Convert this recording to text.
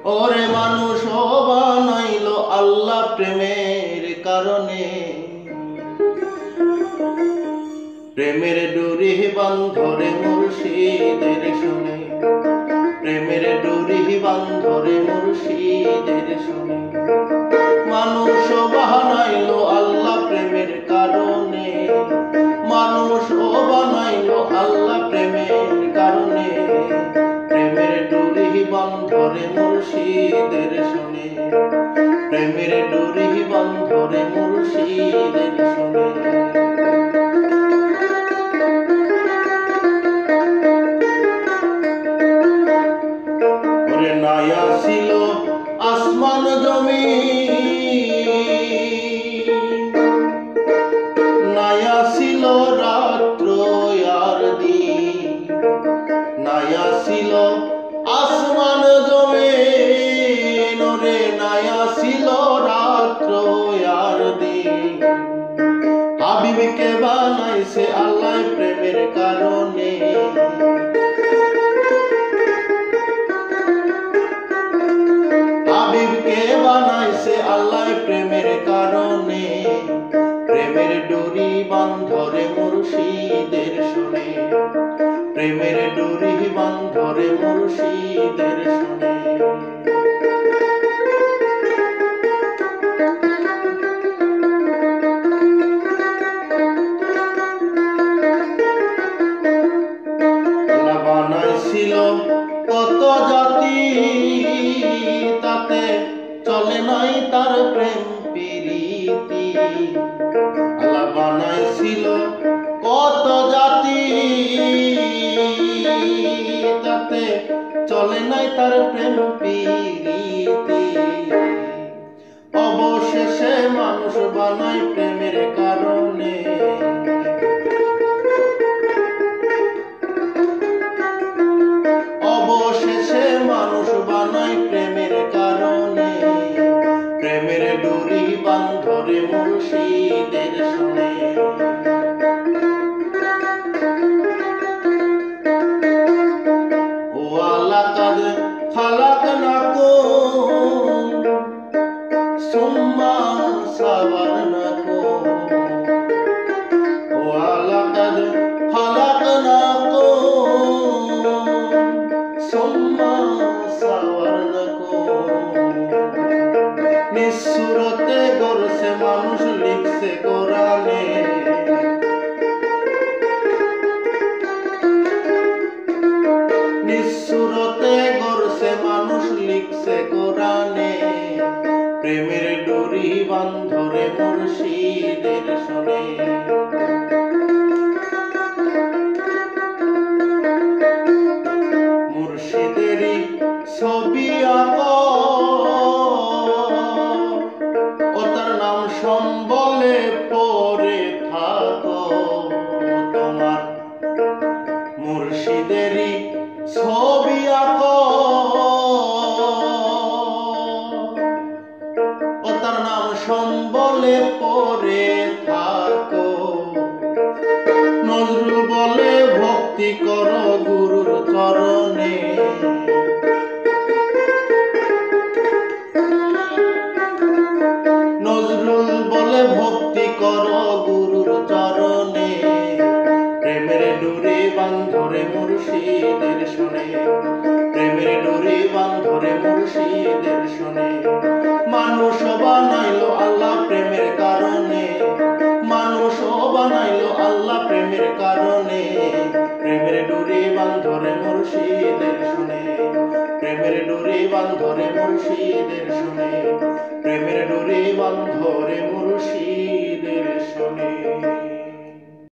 ওরে মানুষ বানাইলো আল্লাহ প্রেমের কারণে, প্রেমের ডুরি বান্ধরে মুর্শিদের শুনে, প্রেমের ডুরি বান্ধরে মুর্শিদের শুনে। মানুষ বানাইলো আল্লাহ প্রেমের কারণে, মানুষ বানাইলো আল্লাহ প্রেমের কারণে, প্রেমের ডুরি বান্ধরে মুর্শিদের শুনে, প্রেমের ডুরি বান্ধরে মুর্শিদের শুনে। ওরে নায়া ছিল আসমান জমিন, নায়া ছিল রাত্র আর দিন, নায়া ছিল আসমান জমিন, ওরে নায়া ছিল রাত্র আর দিন। হাবিবকে বানাইছে আল্লাহ প্রেমের কারণে, হাবিবকে বানাইছে আল্লাহ প্রেমের কারণে, প্রেমের ডুরি বান্ধরে মুর্শিদের শুনে, প্রেমের ডুরি বান্ধরে মুর্শিদের শুনে। আল্লাহ বানাইছিল কত জাতি, তাতে চলে নাই তার প্রেম প্রীতি। আল্লাহ বানাইছিল কত জাতি, তাতে চলে নাই তার প্রেম প্রীতি। অবশেষে মানুষ বানায় প্রেমের কারণে, অবশেষে মানুষ বানায় প্রেমের কারণে, প্রেমের ডুরি বান্ধরে মুর্শিদের শুনে। ও লাকাদ খালাকনাকুম সুম্মা সাওয়ারনাকুম, ও লাকাদ খালাকনাকুম সুম্মা সাওয়ারনাকুম। নিঃসুরতে গড়ছে মানুষ লিখছে কোরআনে, নিঃসুরতে গড়ছে মানুষ লিখছে কোরআনে, প্রেমের ডুরি বান্ধরে মুর্শিদের শুনে। মুর্শিদেরই ছবি আঁকো, ও তার নাম সম্বলে পড়ে থাকো, তোমার মুর্শিদেরই ছবি আঁকো, ও তার নাম সম্বলে পড়ে থাকো। নজরুল বলে ভক্তি করো গুরুর চরণে, নজরুল বলে ভক্তি করো গুরুর চরণে, প্রেমের ডুরি বান্ধরে মুর্শিদের শুনে, প্রেমের ডুরি বান্ধরে মুর্শিদের শুনে। মানুষ বানাইলো আল্লাহ প্রেমের কারণে, মানুষ বানাইলো আল্লাহ প্রেমের কারণে, প্রেমের ডুরি বান্ধরে মুর্শিদের শুনে, প্রেমের ডুরি বান্ধরে মুর্শিদের শুনে, প্রেমের ডুরি বান্ধরে মুর্শিদ।